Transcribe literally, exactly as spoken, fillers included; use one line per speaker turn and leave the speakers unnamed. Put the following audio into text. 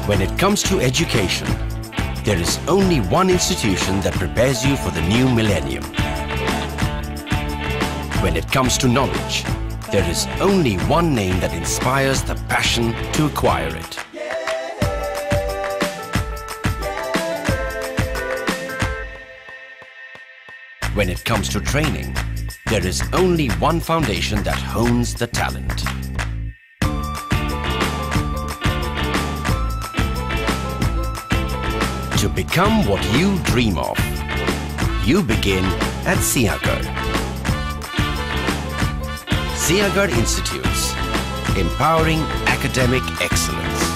When it comes to education, there is only one institution that prepares you for the new millennium. When it comes to knowledge, there is only one name that inspires the passion to acquire it. When it comes to training, there is only one foundation that hones the talent. To become what you dream of, you begin at Siagarh. Siagarh Institutes, empowering academic excellence.